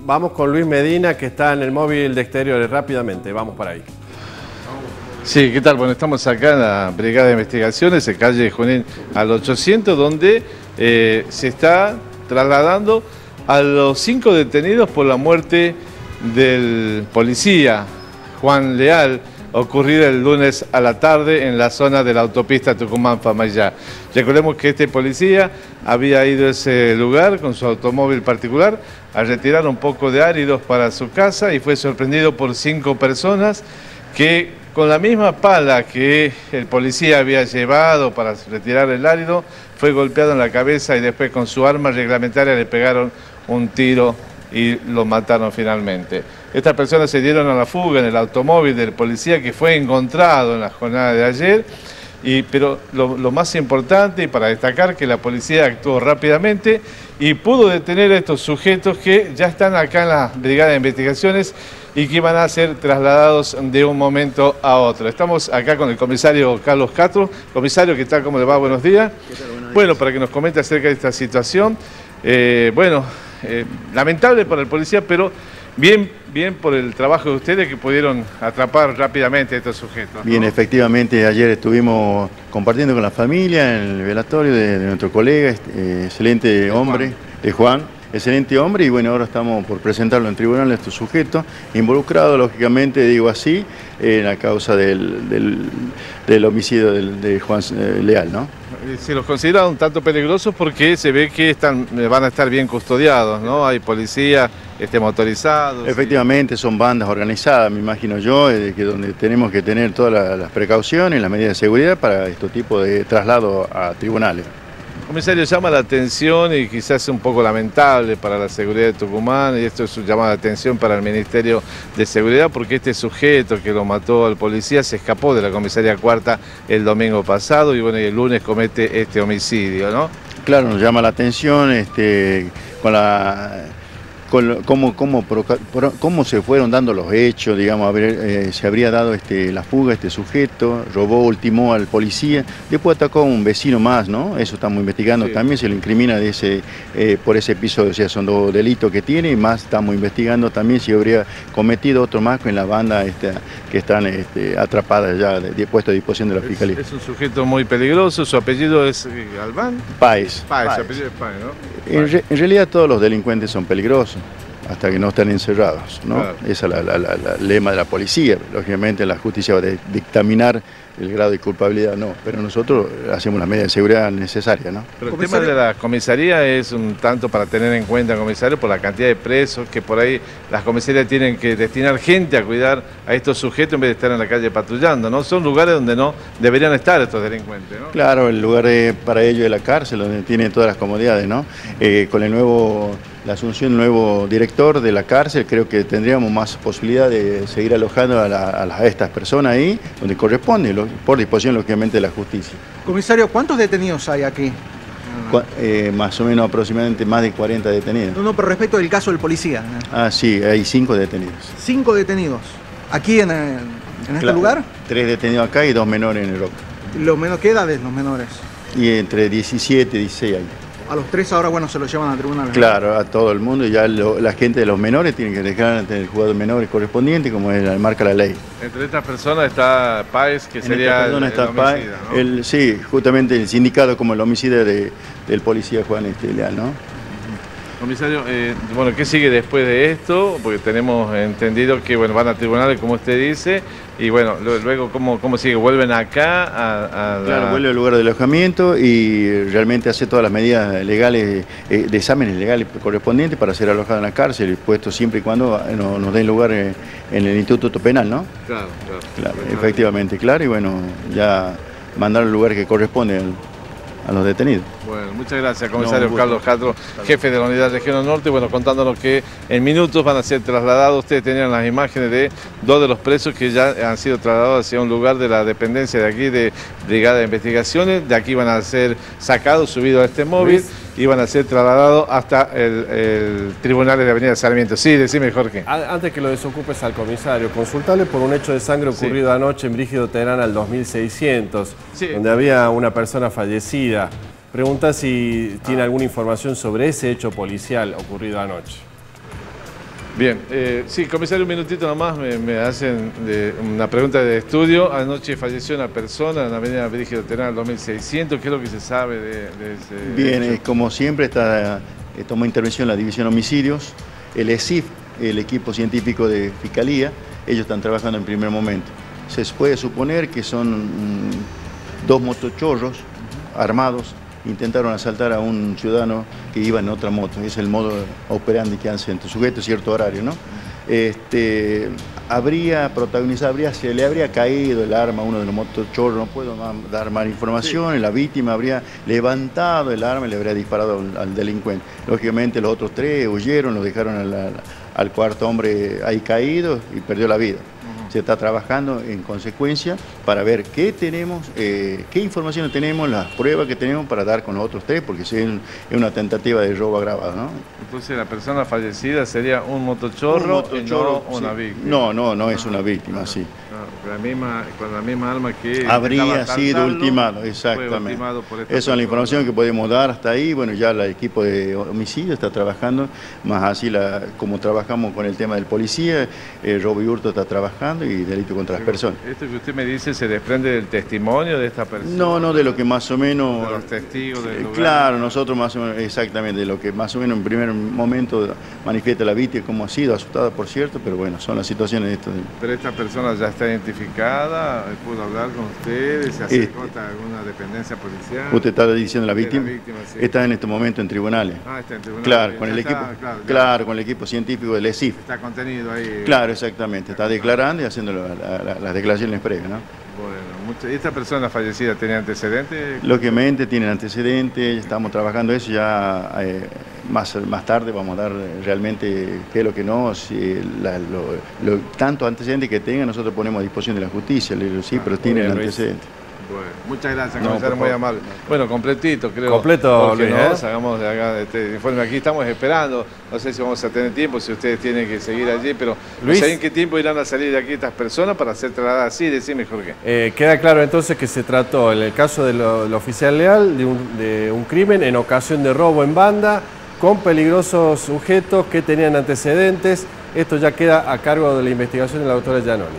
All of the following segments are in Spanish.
Vamos con Luis Medina, que está en el móvil de Exteriores. Rápidamente, vamos para ahí. Sí, ¿qué tal? Bueno, estamos acá en la Brigada de Investigaciones, en calle Junín al 800, donde se está trasladando a los 5 detenidos por la muerte del policía Juan Leal, ocurrida el lunes a la tarde en la zona de la autopista Tucumán-Famayá. Recordemos que este policía había ido a ese lugar con su automóvil particular a retirar un poco de áridos para su casa y fue sorprendido por 5 personas que con la misma pala que el policía había llevado para retirar el árido, fue golpeado en la cabeza y después con su arma reglamentaria le pegaron un tiro y lo mataron finalmente. Estas personas se dieron a la fuga en el automóvil del policía que fue encontrado en la jornada de ayer, pero lo más importante y para destacar que la policía actuó rápidamente y pudo detener a estos sujetos que ya están acá en la Brigada de Investigaciones y que van a ser trasladados de un momento a otro. Estamos acá con el comisario Carlos Castro. Comisario, ¿qué tal? ¿Cómo le va? Buenos días. ¿Qué tal? Buenos días. Bueno, para que nos comente acerca de esta situación. Lamentable para el policía, pero bien por el trabajo de ustedes que pudieron atrapar rápidamente a estos sujetos, ¿no? Bien, efectivamente, ayer estuvimos compartiendo con la familia en el velatorio de nuestro colega, excelente hombre, de Juan. Excelente hombre, y bueno, ahora estamos por presentarlo en tribunal a estos sujetos, involucrados, lógicamente, digo así, en la causa del homicidio de Juan Leal, ¿no? Se los considera un tanto peligrosos porque se ve que van a estar bien custodiados, ¿no? Hay policías motorizados. Efectivamente, son bandas organizadas, me imagino yo, donde tenemos que tener todas las precauciones, las medidas de seguridad para este tipo de traslado a tribunales. Comisario, llama la atención y quizás un poco lamentable para la seguridad de Tucumán, y esto es un llamado de atención para el Ministerio de Seguridad, porque este sujeto que lo mató al policía se escapó de la comisaría cuarta el domingo pasado y bueno, y el lunes comete este homicidio, ¿no? Claro, nos llama la atención cómo se fueron dando los hechos, digamos, se habría dado la fuga, este sujeto, robó, ultimó al policía, después atacó a un vecino más, ¿no? Eso estamos investigando, sí. También se le incrimina por ese episodio, o sea, son 2 delitos que tiene, y más estamos investigando también si habría cometido otro más con la banda que están atrapadas ya, puesto a disposición de la Fiscalía. Es un sujeto muy peligroso, su apellido es Galván. Páez. Páez, su apellido es Páez, ¿no? En realidad todos los delincuentes son peligrosos, hasta que no están encerrados, ¿no? Claro. Esa es la lema de la policía. Lógicamente la justicia va a dictaminar el grado de culpabilidad, no, pero nosotros hacemos las medidas de seguridad necesarias, ¿no? Pero el tema de la comisaría es un tanto para tener en cuenta, comisario, por la cantidad de presos, que por ahí las comisarías tienen que destinar gente a cuidar a estos sujetos en vez de estar en la calle patrullando, ¿no? Son lugares donde no deberían estar estos delincuentes, ¿no? Claro, el lugar para ellos es la cárcel, donde tienen todas las comodidades, ¿no? Con la asunción del nuevo director de la cárcel, creo que tendríamos más posibilidad de seguir alojando a estas personas ahí, donde corresponde, por disposición, lógicamente, de la justicia. Comisario, ¿cuántos detenidos hay aquí? Más o menos aproximadamente más de 40 detenidos. No, pero respecto del caso del policía. Ah, sí, hay 5 detenidos. 5 detenidos. ¿Aquí en este lugar? 3 detenidos acá y 2 menores en el Roca. ¿Qué edades los menores? Y entre 17 y 16 años. A los 3 ahora, bueno, se los llevan al tribunal, ¿no? Claro, a todo el mundo, y ya la gente de los menores tiene que dejar ante el juzgado de menores correspondiente, como marca la ley. Entre estas personas está Páez, que sería el homicida, ¿no? Sí, justamente el sindicato como el homicida del policía Juan Leal, ¿no? Comisario, bueno, ¿qué sigue después de esto? Porque tenemos entendido que bueno, van a tribunales, como usted dice, y bueno, luego ¿cómo sigue? ¿Vuelven acá Claro, vuelve al lugar de alojamiento y realmente hace todas las medidas legales, de exámenes legales correspondientes para ser alojado en la cárcel, puesto siempre y cuando nos den lugar en el Instituto Penal, ¿no? Claro. Efectivamente, claro, y bueno, ya mandar al lugar que corresponde a los detenidos. Bueno, muchas gracias, comisario Carlos Castro, jefe de la Unidad Regional Norte, bueno, contándonos que en minutos van a ser trasladados. Ustedes tenían las imágenes de 2 de los presos que ya han sido trasladados hacia un lugar de la dependencia de aquí de Brigada de Investigaciones. De aquí van a ser sacados, subidos a este móvil y van a ser trasladados hasta el Tribunal de la Avenida Sarmiento. Sí, decime, Jorge. Antes que lo desocupes al comisario, consultable por un hecho de sangre ocurrido anoche en Brígido Terán al 2600, donde había una persona fallecida. Pregunta si tiene alguna información sobre ese hecho policial ocurrido anoche. Bien, sí, comisario, un minutito nomás, me hacen una pregunta de estudio. Anoche falleció una persona en la avenida Brígido Terán 2600, ¿qué es lo que se sabe de ese Bien, hecho? como siempre tomó intervención la División Homicidios, el ESIF, el equipo científico de Fiscalía, ellos están trabajando en primer momento. Se puede suponer que son dos motochorros armados, intentaron asaltar a un ciudadano que iba en otra moto. Es el modo operandi que hacen, sujeto a cierto horario, ¿no? Se le habría caído el arma a uno de los motochorros, no puedo dar más información, sí. La víctima habría levantado el arma y le habría disparado al delincuente. Lógicamente los otros tres huyeron, lo dejaron al cuarto hombre ahí caído y perdió la vida. Se está trabajando en consecuencia para ver qué tenemos, qué información tenemos, las pruebas que tenemos para dar con los otros tres, porque es una tentativa de robo agravado, ¿no? Entonces la persona fallecida sería un motochorro y no una víctima. No es una víctima, sí. Con la misma arma que habría sido ultimado, exactamente. Esa es la información que podemos dar hasta ahí. Bueno, ya el equipo de homicidio está trabajando, más así como trabajamos con el tema del policía, robo y hurto está trabajando y delito contra las personas. ¿Esto que usted me dice se desprende del testimonio de esta persona? No, de lo que más o menos... De los testigos del lugar. Claro, nosotros más o menos, exactamente, de lo que más o menos en primer momento manifiesta la víctima, cómo ha sido, asustada por cierto, pero bueno, son las situaciones de esto. Pero esta persona ya está identificada, ¿pudo hablar con ustedes? ¿Se acercó a alguna dependencia policial? ¿Usted está diciendo la víctima? Sí. Está en este momento en tribunales. Está en tribunales. Claro, con el equipo, con el equipo científico del ESIF. Está contenido ahí. Claro, exactamente, está declarando y haciendo las declaraciones previas, ¿no? Bueno, ¿y esta persona fallecida tenía antecedentes? Lógicamente tienen antecedentes, estamos trabajando eso ya más tarde vamos a dar realmente qué es lo que no, si tanto antecedentes que tengan nosotros ponemos a disposición de la justicia, sí, pero tienen antecedentes. Bueno, muchas gracias, comisario, muy amable. Bueno, completito, creo. Completo, Luis, hagamos de acá este informe. Aquí estamos esperando, no sé si vamos a tener tiempo, si ustedes tienen que seguir allí, pero Luis, no sé en qué tiempo irán a salir de aquí estas personas para ser trasladadas así. Decime, Jorge. Queda claro entonces que se trató, en el caso del oficial leal, de un crimen en ocasión de robo en banda, con peligrosos sujetos que tenían antecedentes. Esto ya queda a cargo de la investigación de la doctora Giannoni.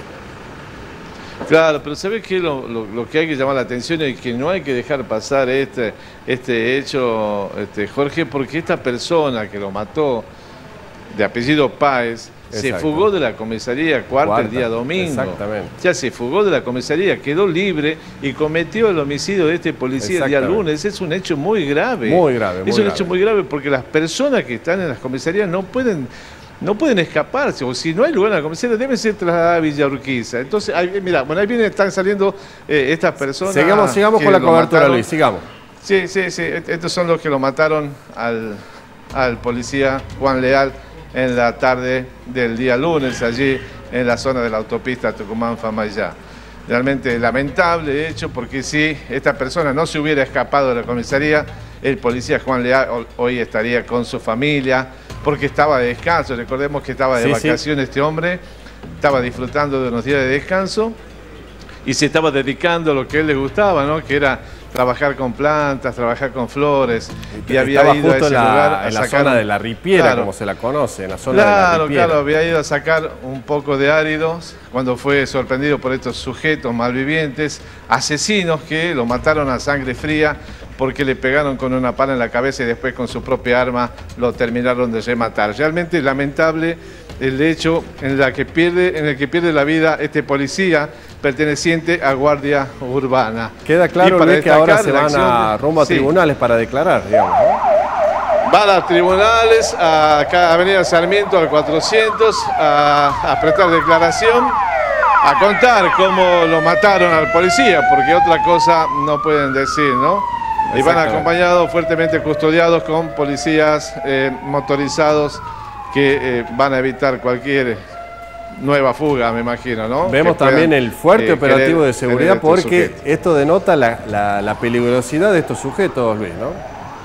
Claro, pero ¿sabes qué? Lo que hay que llamar la atención es que no hay que dejar pasar este hecho, Jorge, porque esta persona que lo mató, de apellido Páez, se fugó de la comisaría cuarta el día domingo. Exactamente. Ya se fugó de la comisaría, quedó libre y cometió el homicidio de este policía el día lunes. Es un hecho muy grave. Muy grave. Es un hecho muy grave porque las personas que están en las comisarías no pueden escaparse, o si no hay lugar en la comisaría, deben ser trasladadas a Villa Urquiza. Entonces, mira, bueno, ahí están saliendo estas personas. Sigamos con la cobertura, Luis, sigamos. Sí, estos son los que lo mataron al policía Juan Leal en la tarde del día lunes, allí en la zona de la autopista Tucumán-Famayá. Realmente lamentable hecho, porque si esta persona no se hubiera escapado de la comisaría, el policía Juan Leal hoy estaría con su familia, porque estaba de descanso. Recordemos que estaba de vacaciones este hombre, estaba disfrutando de unos días de descanso y se estaba dedicando a lo que a él le gustaba, ¿no? Que era trabajar con plantas, trabajar con flores. Y había ido a ese lugar en la zona de la ripiera, como se la conoce, en la zona de la ripiera. Claro, había ido a sacar un poco de áridos cuando fue sorprendido por estos sujetos malvivientes, asesinos que lo mataron a sangre fría porque le pegaron con una pala en la cabeza y después con su propia arma lo terminaron de rematar. Realmente lamentable el hecho en el que pierde la vida este policía perteneciente a Guardia Urbana. Queda claro, Luis, que ahora se van rumbo a tribunales para declarar, digamos, ¿no? Van a tribunales, acá a Avenida Sarmiento al 400, a prestar declaración, a contar cómo lo mataron al policía, porque otra cosa no pueden decir, ¿no? Y van acompañados, fuertemente custodiados con policías motorizados que van a evitar cualquier nueva fuga, me imagino, ¿no? Vemos también el fuerte operativo de seguridad, porque esto denota la peligrosidad de estos sujetos, Luis, ¿no?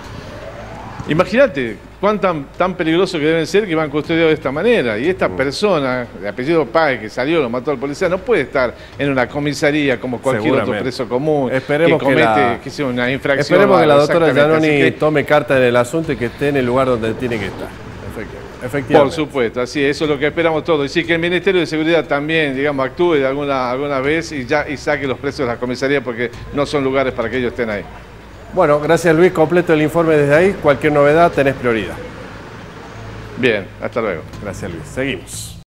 Imagínate cuán tan peligroso que deben ser que van custodiados de esta manera. Y esta persona, de apellido Páez, que salió, lo mató al policía, no puede estar en una comisaría como cualquier otro preso común. Esperemos que comete una infracción. Esperemos que la doctora Giannoni tome carta en el asunto y que esté en el lugar donde tiene que estar. Perfecto. Efectivamente. Por supuesto, así eso es lo que esperamos todos. Y sí, que el Ministerio de Seguridad también, digamos, actúe de alguna vez y saque los presos de la comisaría, porque no son lugares para que ellos estén ahí. Bueno, gracias Luis, completo el informe desde ahí. Cualquier novedad tenés prioridad. Bien, hasta luego. Gracias Luis. Seguimos.